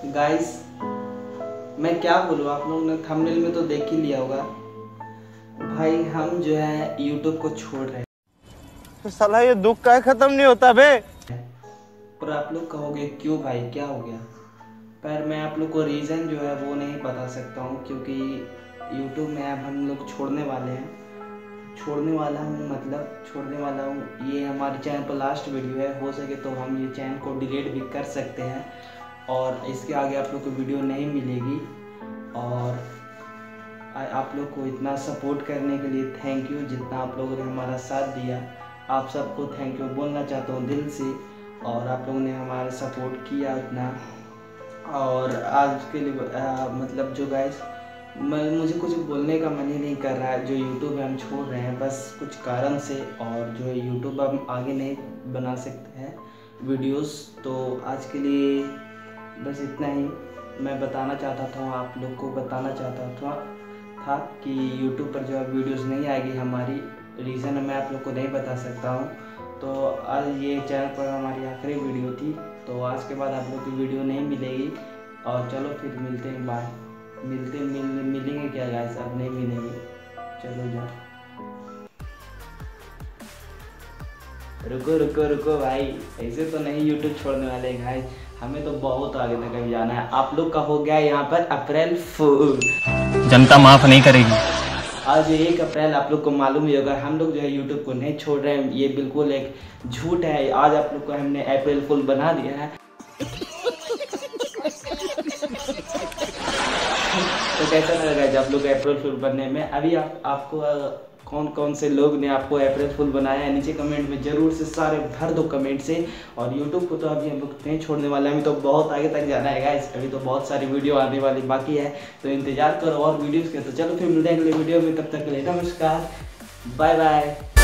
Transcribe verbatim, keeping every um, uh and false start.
Guys मैं क्या बोलूँ, आप लोगों ने थंबनेल में तो देख ही लिया होगा। भाई हम जो है यूट्यूब को छोड़ रहे हैं। तो साला ये दुख का खत्म नहीं होता बे। पर आप लोग कहोगे क्यों भाई, क्या हो गया? पर मैं आप लोग को रीज़न जो है वो नहीं बता सकता हूँ, क्योंकि यूट्यूब में अब हम लोग छोड़ने वाले हैं। छोड़ने वाला हूँ मतलब छोड़ने वाला हूँ। ये हमारे चैनल पर लास्ट वीडियो है। हो सके तो हम ये चैनल को डिलीट भी कर सकते हैं और इसके आगे आप लोग को वीडियो नहीं मिलेगी। और आप लोग को इतना सपोर्ट करने के लिए थैंक यू, जितना आप लोगों ने हमारा साथ दिया। आप सबको थैंक यू बोलना चाहता हूँ दिल से। और आप लोगों ने हमारा सपोर्ट किया उतना। और आज के लिए आ, मतलब जो गाइस मैं मुझे कुछ बोलने का मन ही नहीं कर रहा है। जो यूट्यूब है हम छोड़ रहे हैं बस कुछ कारण से, और जो है यूट्यूब हम आगे नहीं बना सकते हैं वीडियोस। तो आज के लिए बस इतना ही मैं बताना चाहता था, आप लोग को बताना चाहता था था कि यूट्यूब पर जो है वीडियोस नहीं आएगी। हमारी रीज़न मैं आप लोग को नहीं बता सकता हूँ। तो आज ये चैनल पर हमारी आखिरी वीडियो थी, तो आज के बाद आप लोग की वीडियो नहीं मिलेगी। और चलो फिर मिलते हैं, बाय। मिलते मिल मिलेंगे क्या गाइस, अब नहीं मिलेंगे। चलो जाओ, रुको रुको रुको भाई, ऐसे तो नहीं यूट्यूब छोड़ने वाले गाइस। हमें तो बहुत आगे तक अभी जाना है। आप लोग का हो गया यहाँ पर अप्रैल फूल, जनता माफ नहीं करेगी। आज एक अप्रैल आप लोग को मालूम ही होगा। हम लोग जो है यूट्यूब को नहीं छोड़ रहे हैं, ये बिल्कुल एक झूठ है। आज आप लोग को हमने अप्रैल फूल बना दिया है। तो कैसा लगा जब आप लोग अप्रैल फूल बनने में? अभी आप आपको कौन कौन से लोग ने आपको अप्रैल फूल बनाया है नीचे कमेंट में जरूर से सारे भर दो कमेंट से। और यूट्यूब को तो अभी हम लोग नहीं छोड़ने वाले हैं, अभी तो बहुत आगे तक जाना है गाइस। अभी तो बहुत सारी वीडियो आने वाली बाकी है, तो इंतजार करो और वीडियोस के। तो चलो फिर मिलते हैं अगले वीडियो में, तब तक के लिए नमस्कार, बाय बाय।